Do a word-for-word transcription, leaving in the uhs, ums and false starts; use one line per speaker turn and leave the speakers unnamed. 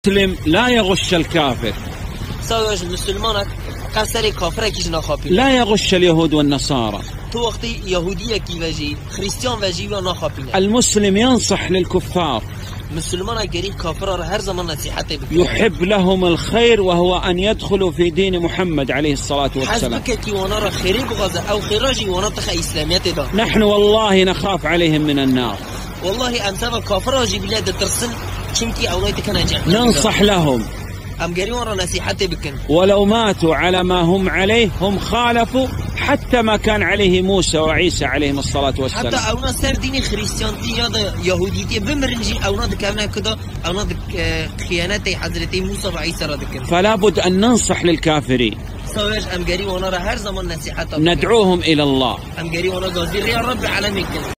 المسلم لا يغش الكافر،
ساويش مسلمانك كسر كافر كيش نخابي،
لا يغش اليهود والنصارى.
تو وقت يهودية كي وجي خريستيان وجي ونخابين.
المسلم ينصح للكفار،
مسلمان قريب كافر هر زمان نصيحته بك،
يحب لهم الخير وهو أن يدخلوا في دين محمد عليه الصلاة والسلام.
حسبك كي ونرى خير بغزة أو خراجي ونطخ إسلاميات ده.
نحن والله نخاف عليهم من النار،
والله أمثال كافر جي بلاد ترسل شمكي أولادك أنا جاء.
ننصح لهم
أم قريب ورا نصيحته بكن،
ولو ماتوا على ما هم عليه هم خالفوا حتى ما كان عليه موسى وعيسى عليهم الصلاة والسلام.
حتى أونا سر ديني خريستيان تيجا يهوديتي بمرنجي أونا دكامنا كده أونا دك خيانتي حضرتي موسى وعيسى ردكن.
فلا بد أن ننصح للكافرين.
سواج أم قريب ونرى هر زمان نصيحته،
ندعوهم إلى الله.
أم قريب ونرى قصدي يا رب العالمين.